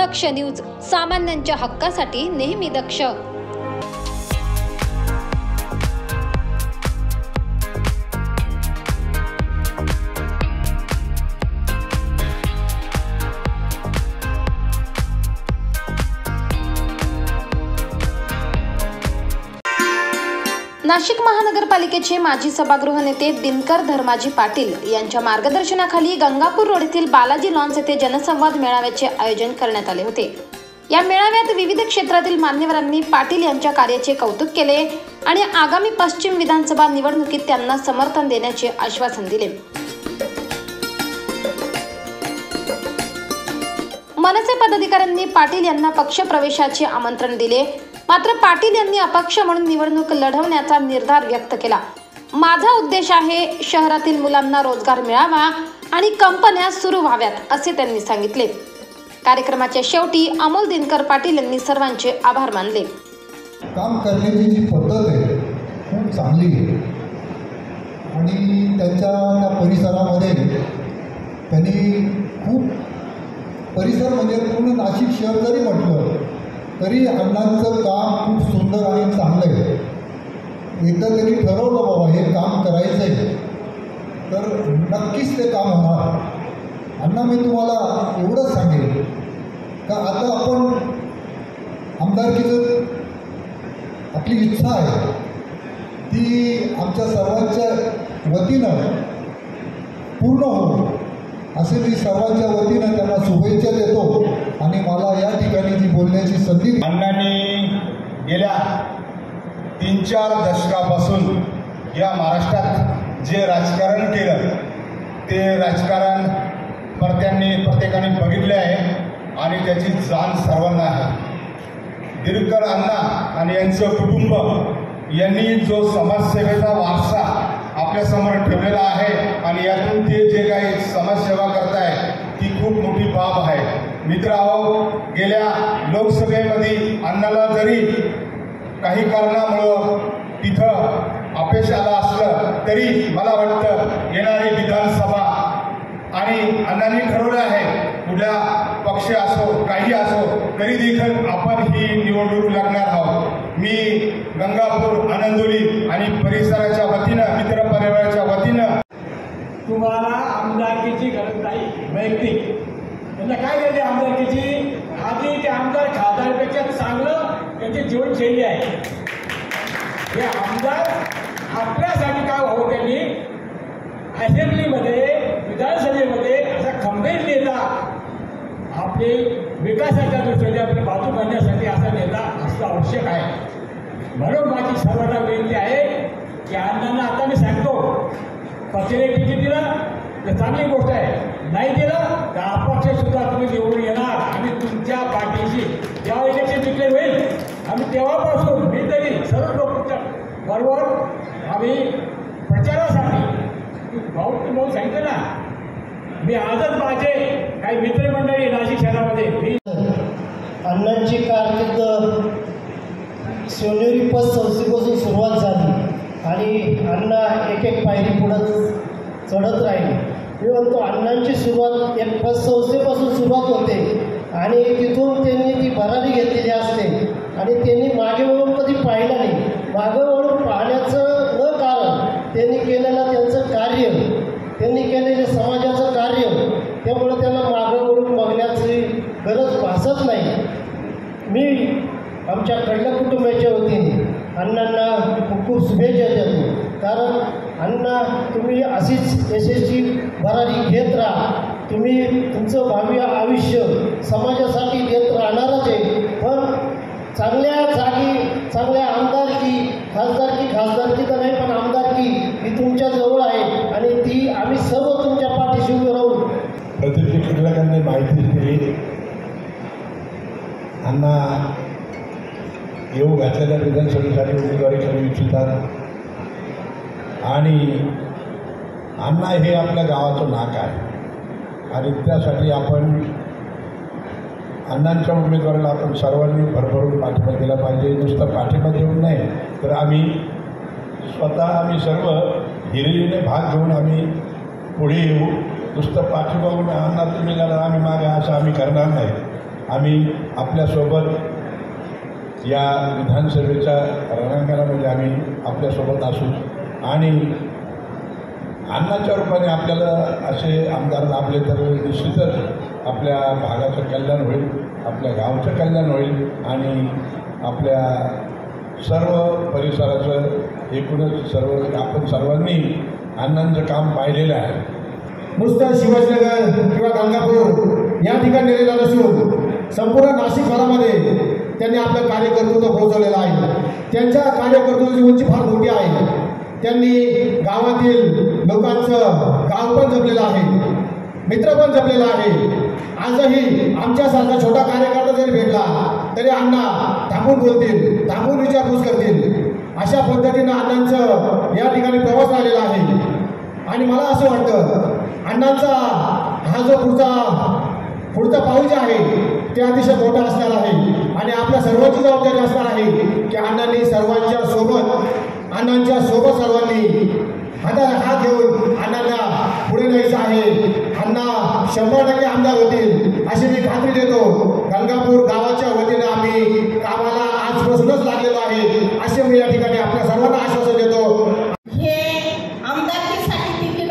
दक्ष news, सामान्यांच्या हक्कासाठी नेहमी दक्ष। नाशिक महानगरपालिकेचे माजी सभागृह नेते दिनकर धर्माजी पाटील यांच्या मार्गदर्शनाखाली गंगापूर रोड येथील बालाजी लॉन्स येथे जनसंवाद मेळाव्याचे आयोजन करण्यात आले होते। या मेळाव्यात विविध क्षेत्रातील मान्यवरांनी पाटील यांच्या कार्याचे कौतुक केले आणि आगामी पश्चिम विधानसभा निवडणुकीत त्यांना समर्थन देण्याचे आश्वासन दिले। मनसे पदाधिकाऱ्यांनी पाटील यांना पक्ष प्रवेशाचे आमंत्रण दिले, मात्र पाटील यांनी अपक्ष म्हणून निवडणूक लढवण्याचा निर्धार व्यक्त केला। माझा उद्देश आहे शहरातील मुलांना रोजगार मिळावा आणि कंपन्या सुरू व्हाव्यात असे त्यांनी सांगितले। कार्यक्रमाच्या शेवटी अमोल दिनकर पाटील यांनी सर्वांचे आभार मानले। काम करण्याची जी पद्धत आहे खूप चांगली आहे आणि त्या परिसरामध्ये त्यांनी खूप परिसर म्हणजे पूर्ण नाशिक शहर जरी म्हटलं तरी अण्णांचं काम खूप सुंदर आणि चांगलं आहे। एकदा त्यांनी ठरवलं बाबा हे काम करायचं आहे तर नक्कीच ते काम होणार। अण्णा मी तुम्हाला एवढंच सांगेन का आता आपण आमदारकीचं आपली इच्छा आहे ती आमच्या सर्वांच्या वतीनं पूर्ण हो असे मी सर्वांच्या वतीनं त्यांना शुभेच्छा देतो आणि मला या ठिकाणी जी बोलण्याची संधी अण्णांनी गेल्या 3-4 दशकापासून या महाराष्ट्रात जे राजकारण केलं ते राजकारण प्रत्येकाने बघितले आहे आणि त्याची जाण सर्वांना आहे। दिनकर अण्णा आणि यांचं कुटुंब यांनी जो समाजसेवेचा वारसा आपल्यासमोर ठेवलेला आहे आणि यातून ते जे काही समाजसेवा करताय ती खूप मोठी बाब आहे। मित्रांनो, गेल्या लोकसभेमध्ये अण्णाला जरी काही कारणामुळं तिथं अपयश आलं असलं तरी मला वाटतं येणारी विधानसभा आणि अण्णांनी ठरवलं आहे कुठल्या पक्ष असो काही असो तरी देखील आपण ही निवडणूक लढणार आहोत। मी गंगापूर, आनंदोली आणि परिसराच्या वतीनं मित्रपरिवाराच्या वतीनं तुम्हाला आमदारकीची गरज नाही। वैयक्तिक त्यांना काय गरज आहे आमदारकीची? आधी ते आमदार खासदारपेक्षा चांगलं त्यांची जीवनशैली आहे। हे आमदार आपल्यासाठी काय व्हावं, त्यांनी असेंब्लीमध्ये विधानसभेमध्ये असा खंबीर नेता आपले विकासाच्या दृष्टीने आपली बाजू बनण्यासाठी असा नेता असणं आवश्यक आहे। म्हणून माझी सर्वांना विनंती आहे की अण्णांना आता मी सांगतो पक्षाने तिकीट दिलं तर चांगली गोष्ट आहे, नाही दिलं तर अपक्ष सुद्धा तुम्ही निवडून येणार आणि तुमच्या पाठीशी जेव्हा इलेक्शन डिक्लेअर होईल आम्ही तेव्हापासून मी तरी सर्व लोक बरोबर आम्ही प्रचारासाठी भाऊ सांगितलं ना, मी आजच माझे काही मित्रमंडळी नाशिक शहरामध्ये अण्णांची कारकीर्द सोनेरी पत संस्थेपासून सुरुवात झाली आणि अण्णा एक पायरी पुढं चढत राहील। मी म्हणतो अण्णांची सुरुवात एक पत संस्थेपासून सुरुवात होते आणि तिथून त्यांनी ती भरारी घेतलेली असते आणि त्यांनी मागे वळून कधी पाहिलं नाही। मागे वळून पाहण्याचं न कारण त्यांनी केलेलं त्यांचं कार्य, त्यांनी केलेले समाजाचं कार्य, त्यामुळे त्यांना मागे वळून बघण्याची गरज भासत नाही। मी आमच्या कडल्या कुटुंबाच्या वतीने अण्णांना खूप शुभेच्छा देतो, कारण अण्णा तुम्ही अशीच यशस्वी भरारी घेत राहा। तुम्ही तुमचं भावी आयुष्य समाजासाठी देत राहणारच आहे, पण चांगल्या जागी चांगल्या आमदारकी खासदारकी तर नाही पण आमदारकी ही तुमच्या जवळ आहे आणि ती आम्ही सर्व तुमच्या पाठीशी उभे राहू। प्रतिनिधी शिक्षकांनी माहिती दिली। अण्णा येऊ घातलेल्या विधानसभेसाठी उमेदवारी करू इच्छितात आणि अण्णा हे आपल्या गावाचं नाक आहे आणि त्यासाठी आपण अण्णांच्या उमेदवाराला आपण सर्वांनी भरभरून पाठिंबा दिला पाहिजे। नुसतं पाठिंबा देऊन नाही तर आम्ही सर्व हिरिरीने भाग घेऊन आम्ही पुढे येऊ। नुसतं पाठिंबा अण्णा तुम्ही लढा आम्ही मागे असं आम्ही करणार नाही। आम्ही आपल्यासोबत या विधानसभेच्या रणांगणामध्ये आम्ही आपल्यासोबत असू आणि अन्नाच्या रूपाने आपल्याला असे आमदार लाभले तर निश्चितच आपल्या भागाचं कल्याण होईल, आपल्या गावचं कल्याण होईल आणि आपल्या सर्व परिसराचं एकूणच आपण सर्वांनी अण्णांचं काम पाहिलेलं आहे. नुसतं शिवाजीनगर किंवा गंगापूर या ठिकाणी नेलेला नसून संपूर्ण नाशिक शहरामध्ये त्यांनी आपलं कार्यकर्तृत्व पोहोचवलेलं आहे. त्यांच्या कार्यकर्तृत्वाची उंची फार मोठी आहे. त्यांनी गावातील लोकांचं गाव पण जपलेलं आहे, मित्र पण जपलेला आहे. आजही आमच्यासारखा छोटा कार्यकर्ता जरी भेटला तरी अण्णा थांबून बोलतील, थांबून विचारपूस करतील. अशा पद्धतीनं अण्णांचं या ठिकाणी प्रवास झालेला आहे. आणि मला असं वाटतं अण्णांचा हा जो पुढचा पाऊल जे आहे ते अतिशय मोठा असणार आहे आणि आपल्या सर्वांची जबाबदारी असणार आहे की अण्णांनी अण्णांच्या सोबत सर्वांनी हाताला हात घेऊन अण्णांना पुढे न्यायचं आहे. अण्णा 100% आमदार होतील अशी मी खात्री देतो. गंगापूर गावाच्या वतीनं आम्ही कामाला आजपासूनच लागलेलो आहे असे मी या ठिकाणी आपल्या सर्वांना आश्वासन देतो. हे आमदारकीसाठी तिकीट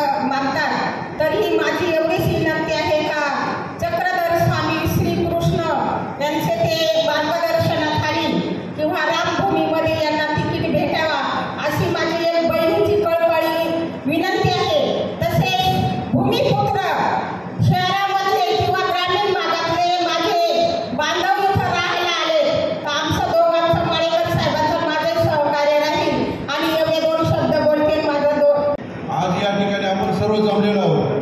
मागतात तरीही माझी एवढीच विनंती आहे का चक्रधर स्वामी श्रीकृष्ण यांचे ते मार्गदर्शनाखाली किंवा रामभूमीमध्ये यांना तिकीट भेटावा अशी माझी एक बहिणीची कळकळी विनंती आहे. तसेच भूमिपुत्र शहरामधले किंवा ग्रामीण भागातले माझे बांधव इथं राहायला आले तर आमचं दोघांचं माळेकर साहेबांचं माझे सहकार्य राहील आणि एवढे 2 शब्द बोलतील. आज या ठिकाणी आपण सर्व जमलेलो आहोत.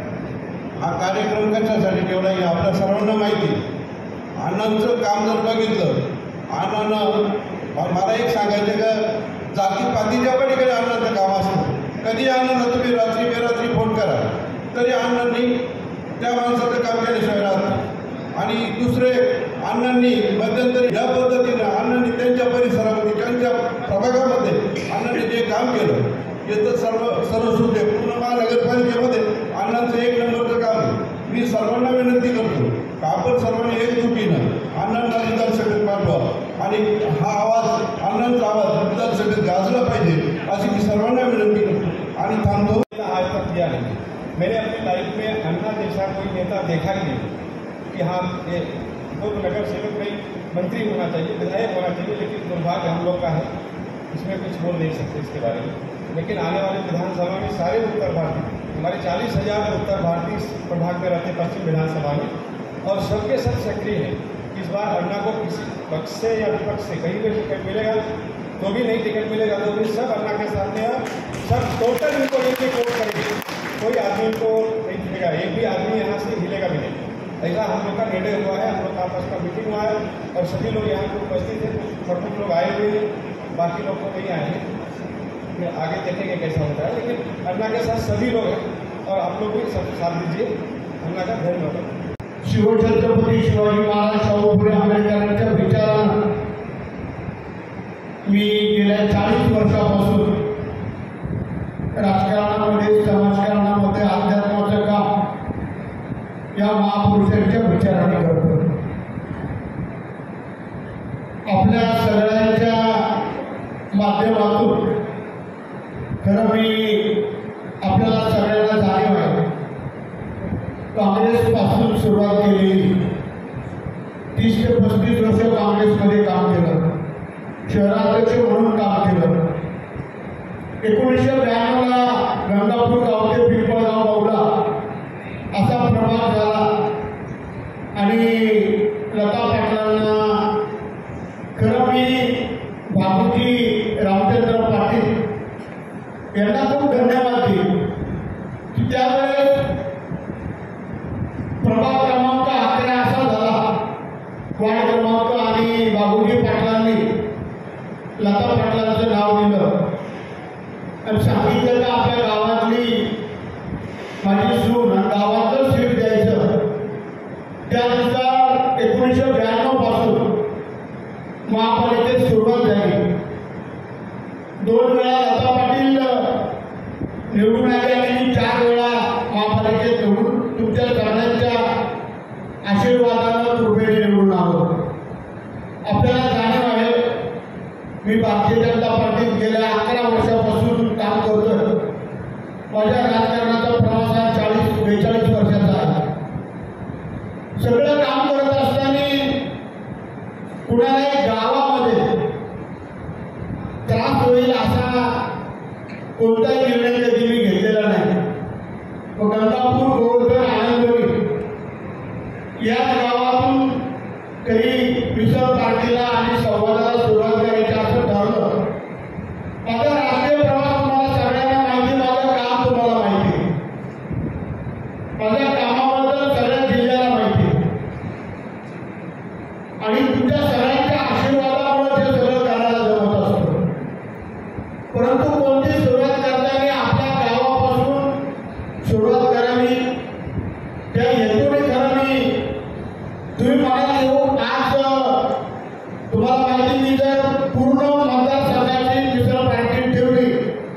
हा कार्यक्रम कशासाठी ठेवला हे आपल्या सर्वांना माहिती. अण्णांचं काम जर बघितलं, अण्णांना मला एक सांगायचं का जातीपातीच्या पलीकडे अण्णांचं काम असतं. कधी अण्णांना तुम्ही रात्री बेरात्री फोन करा तरी अण्णांनी त्या माणसाचं काम केल्याशिवाय राहत नाही. आणि दुसरे अण्णांनी मध्यंतरी या पद्धतीनं अण्णांनी त्यांच्या परिसरामध्ये त्यांच्या प्रभागामध्ये अण्णांनी जे काम केलं हे तर सर्वश्रुत आहे. पूर्ण महानगरपालिकेमध्ये अण्णांचं 1 नंबरचं काम आहे. मी सर्वांना विनंती करतो का आपण सर्वांनी एकजुटीनं अण्णांना विधानसभेत पाठवा आणि हा आवाज अण्णांचा आवाज विधानसभेत गाजला पाहिजे अशी मी सर्वांना विनंती करतो आणि थांबतो. आज तक किया नहीं. मैंने अपनी लाइफ में अन्ना जैसा कोई नेता देखा ही नहीं कि हाँ ये खुद नगर सेवक नहीं, मंत्री होना चाहिए, विधायक होना चाहिए. लेकिन दुर्भाग्य हम लोग का है, इसमें कुछ बोल नहीं सकते इसके बारे में. लेकिन आने वाले विधानसभा में सारे उत्तर भारतीय, हमारे 40,000 उत्तर भारतीय प्रभाग में रहते पश्चिम विधानसभा में और सबके सब सक्रिय हैं. इस बार अन्ना को किसी पक्ष से या विपक्ष से कहीं भी टिकट मिलेगा तो भी नहीं, टिकट मिलेगा तो भी सब अन्ना के साथ में सब टोटल इनको लेके वोट करेंगे. कोई आदमी को नहीं हिलेगा, एक भी आदमी यहाँ से हिलेगा भी नहीं. ऐसा हम लोग का निर्णय हुआ है. हम लोग का आपस का मीटिंग हुआ है और सभी लोग यहाँ पे उपस्थित हैं. कुछ लोग आए हुए हैं, बाकी लोग को नहीं आए हैं. आगे देखेंगे कैसा होता है. लेकिन अन्ना के साथ सभी लोग हैं और आप लोग भी सब साथ दीजिए. अन्ना का धन्यवाद. शिवछत्रपती शिवाजी महाराज शाहू फुले आंबेडकरांच्या विचारानं मी गेल्या 40 वर्षापासून राजकारणामध्ये, समाजकारणामध्ये अध्यात्माचं काम या महापुरुषांच्या विचाराने करतो. आपल्या सगळ्यांच्या माध्यमातून खरं मी आपल्याला सगळ्यांना जाणीव आहे. काँग्रेसपासून सुरुवात केलेली 30 ते 35 वर्ष काँग्रेसमध्ये काम केलं, शहराध्यक्ष म्हणून काम केलं. 1992ला गंगापूर गाव ते पिंपळगाव गावला असा प्रभाग झाला आणि लता पाटलांना खरं मी बाबूजी रामचंद्र पाटील यांना खूप धन्यवाद देईल की त्यावेळेस प्रभाग क्रमांक 11 असा झाला. वार्ड क्रमांक आणि बाबूजी पाटलांनी लता पाटलांचं नाव दिलं आणि सांगितलं का आपल्या गावातली माझी सून गावातच सीट द्यायचं. त्यानुसार 1992 पासून महापालिकेत सुरुवात झाली. 2 वेळा लता पाटील निवडून आले आणि 4 वेळा महापालिकेत निवडून तुमच्या सगळ्यांच्या आशीर्वादानं मी भारतीय जनता पार्टीत गेल्या 11 वर्षापासून काम करतोय. माझ्या राजकारणाचा प्रवास हा 40-42 वर्षाचा आहे. सगळं काम करत असताना कुणालाही गावामध्ये त्रास होईल असा कोणताही निर्णय कधी मी घेतलेला नाही. गंगापूर, गोवर्धन, आनंदवली याच गावातून कधी मिसळ पार्टीला आणि संवादाला सुरुवात करायची असं ठरलं. माझा राष्ट्रीय प्रवास तुम्हाला सगळ्यांना माहिती, माझं काम तुम्हाला माहिती, माझ्या कामाबद्दल सगळ्या जिल्ह्याला माहिती आणि तुमच्या सगळ्यांच्या आशीर्वादामुळे ते सगळं करायला जमत असतं. परंतु कोणती सुरुवात करताना आपल्या गावापासून सुरुवात करावी, त्या हेतूने करावी. तुम्ही म्हणाल येऊन आज तुम्हाला माहिती, मी जर पूर्ण मतदारसंघाची मिसळ पार्टी ठेवली.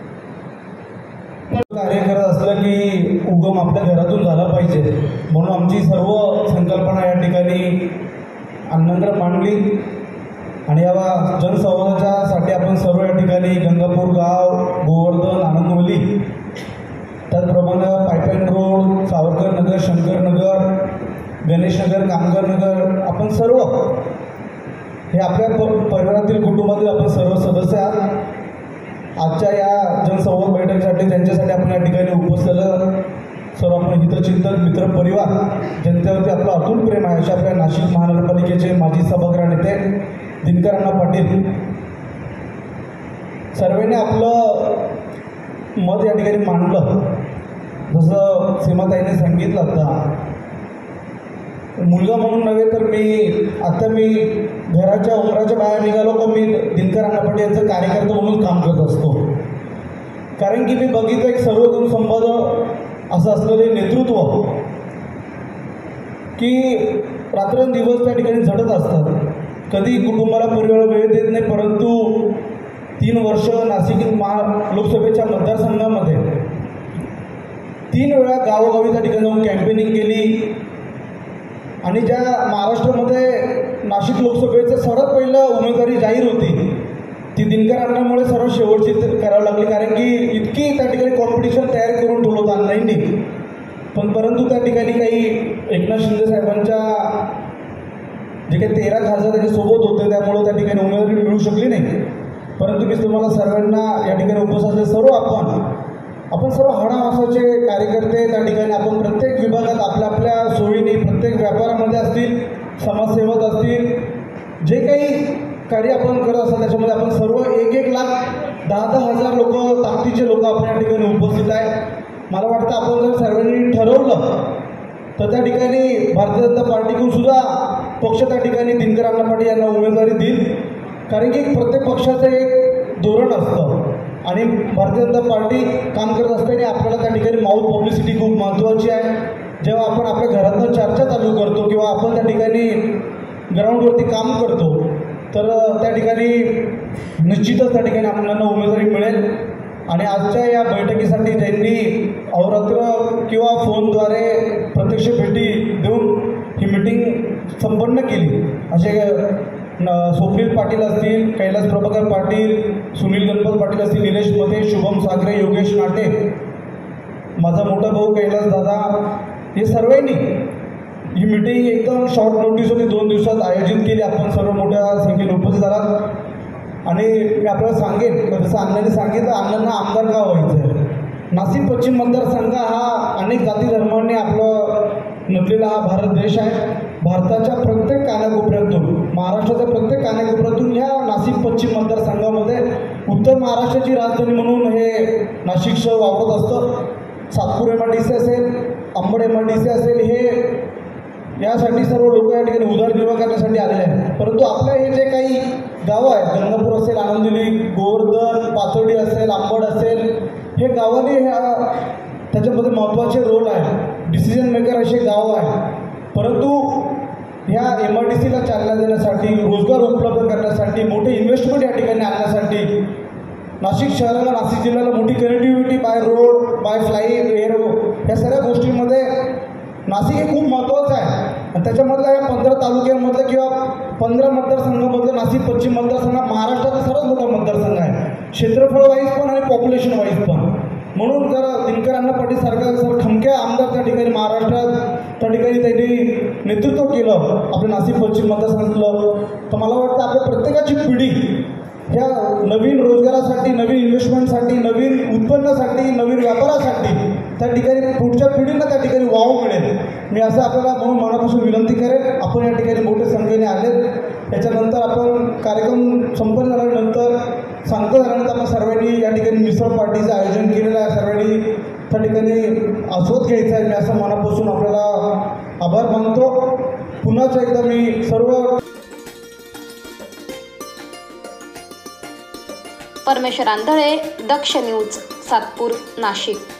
कार्य करत असलं की उगम आपल्या घरातून झाला पाहिजे, म्हणून आमची सर्व संकल्पना या ठिकाणी अण्णांकडे मांडली आणि या जनसंवादाच्यासाठी आपण सर्व या ठिकाणी गंगापूर गाव, गोवर्धन, आनंदवली, त्याचप्रमाणे पायपाईन रोड, सावरकर नगर, शंकर नगर, गणेश नगर, कामगार नगर, आपण सर्व हे आपल्या परिवारातील कुटुंबातील आपण सर्व सदस्य आहात. आजच्या या जनसंवाद बैठकीसाठी त्यांच्यासाठी आपण या ठिकाणी उपस्थित सर्व आपण हितचिंतक, मित्र, परिवार, जनतेवरती आपलं अतूट प्रेम आहे अशा आपल्या नाशिक महानगरपालिकेचे माजी सभागृह नेते दिनकर अण्णा पाटील सर्वांनी आपलं मत या ठिकाणी मांडलं. जसं सीमाताईने सांगितलं, आता मुलगा म्हणून नव्हे तर मी घराच्या उमराच्या बाहेर निघालो का मी दिनकर अण्णा पाटील यांचं कार्यकर्ता म्हणून काम करत असतो. कारण की मी बघितलं एक सर्वजण संवाद असं असलेले नेतृत्व की रात्रंदिवस त्या ठिकाणी झटत असतात. कधी कुटुंबाला परिवाराला वेळ देत नाही, परंतु 3 वर्ष नाशिक लोकसभेच्या मतदारसंघामध्ये 3 वेळा गावोगावी त्या ठिकाणी जाऊन कॅम्पेनिंग केली आणि ज्या महाराष्ट्रामध्ये नाशिक लोकसभेचं सर्वात पहिलं उमेदवारी जाहीर होती ती दिनकर अण्णांमुळे सर्व शेवटची करावं लागली. कारण की इतकी त्या ठिकाणी कॉम्पिटिशन तयार करून ठेवलं होतं अण्णांनी, परंतु त्या ठिकाणी काही एकनाथ शिंदे साहेबांच्या जे काही 13 खासदार त्याच्यासोबत होते त्यामुळे त्या ठिकाणी उमेदवारी मिळू शकली नाही. परंतु मी तुम्हाला सर्वांना या ठिकाणी उपस्थित सर्व आपण सर्व हाडामासाचे कार्यकर्ते त्या ठिकाणी आपण प्रत्येक विभागात आपल्या आपल्या सोयीने प्रत्येक व्यापारामध्ये असतील, समाजसेवक असतील, जे काही कार्य आपण करत असतात त्याच्यामध्ये आपण सर्व 1-1 लाख 10-10 हजार लोक, ताकदीचे लोक आपण या ठिकाणी उपस्थित आहे. मला वाटतं आपण जर सर्वांनी ठरवलं तर त्या ठिकाणी भारतीय जनता पार्टीकडून सुद्धा पक्ष त्या ठिकाणी दिनकर अण्णा पाटील यांना उमेदवारी देईल. कारण की प्रत्येक पक्षाचं एक धोरण असतं आणि भारतीय जनता पार्टी काम करत असताना आपल्याला त्या ठिकाणी माउथ पब्लिसिटी खूप महत्त्वाची आहे. जेव्हा आपण आपल्या घरातनं चर्चा चालू करतो किंवा आपण त्या ठिकाणी ग्राउंडवरती काम करतो तर त्या ठिकाणी निश्चितच त्या ठिकाणी आपल्याला उमेदवारी मिळेल. आणि आजच्या या बैठकीसाठी ज्यांनी अहोरात्र किंवा फोनद्वारे प्रत्यक्ष भेटी देऊन ही मीटिंग संपन्न केली असे स्वप्नील पाटील असतील, कैलास प्रभाकर पाटील, सुनील गणपत पाटील असतील, निलेश मते, शुभम सागरे, योगेश नाटे, माझा मोठा भाऊ कैलास दादा, हे सर्वांनी ही मीटिंग एकदम शॉर्ट नोटीसमध्ये 2 दिवसात आयोजित केली. आपण सर्व मोठ्या संख्येने उपस्थित आलात. आणि मी आपल्याला सांगेन जसं अण्णांनी सांगितलं, अण्णांना आमदार का व्हायचं आहे. नाशिक पश्चिम मतदारसंघ हा अनेक जाती धर्मांनी आपलं नटलेला हा भारत देश आहे. भारताच्या प्रत्येक कानाकोपऱ्यातून, महाराष्ट्राच्या प्रत्येक कानाकोपऱ्यातून ह्या नाशिक पश्चिम मतदारसंघामध्ये उत्तर महाराष्ट्राची राजधानी म्हणून हे नाशिक शहर वापरत असतं. सातपूर MIDC असेल, अंबड MIDC असेल, हे यासाठी सर्व लोक या ठिकाणी उदरनिर्वाह करण्यासाठी आलेले आहेत. परंतु आपल्या हे जे काही गावं आहेत, गंगापूर असेल, आनंदवली, गोवर्धन, पाथर्डी असेल, अंबड असेल, हे गावाने त्याच्यामध्ये महत्त्वाचे रोल आहे. डिसिजन मेकर असे गाव आहे. परंतु ह्या MIDCला चालना देण्यासाठी, रोजगार उपलब्ध करण्यासाठी, मोठे इन्व्हेस्टमेंट या ठिकाणी आणण्यासाठी नाशिक शहराला, नाशिक जिल्ह्याला मोठी connectivity by road, by flight, air, या सगळ्या गोष्टींमध्ये नाशिक हे खूप महत्त्वाचं आहे. आणि त्याच्यामधल्या या 15 तालुक्यांमधलं किंवा 15 मतदारसंघामधलं नाशिक पश्चिम मतदारसंघ महाराष्ट्राचा सर्वात मोठा मतदारसंघ आहे, क्षेत्रफळ वाईज पण आणि पॉप्युलेशन वाईज पण. म्हणून जर दिनकर अण्णा पाटील सारखा जर खमक्या आमदार त्या ठिकाणी महाराष्ट्रात त्या ठिकाणी त्यांनी नेतृत्व केलं आपल्या नाशिक पश्चिम मतदारसंघातलं, तर मला वाटतं आपल्या प्रत्येकाची पिढी ह्या नवीन रोजगारासाठी, नवीन इन्व्हेस्टमेंटसाठी, नवीन उत्पन्नासाठी, नवीन व्यापारासाठी त्या ठिकाणी पुढच्या पिढींना त्या ठिकाणी वाव मिळेल. मी असं आपल्याला म्हणून मनापासून विनंती करेन. आपण या ठिकाणी मोठ्या संख्येने आलेत. याच्यानंतर आपण कार्यक्रम संपन्न झाल्यानंतर सांगता झाल्यानंतर आपण सर्वांनी या ठिकाणी मिसळ पार्टीचं आयोजन केलेलं आहे. सर्वांनी त्या ठिकाणी आस्वाद घ्यायचा आहे. मी असं मनापासून आपल्याला आभार मानतो. पुन्हाच एकदा मी सर्व परमेश्वर आंधळे, दक्ष न्यूज, सातपूर, नाशिक.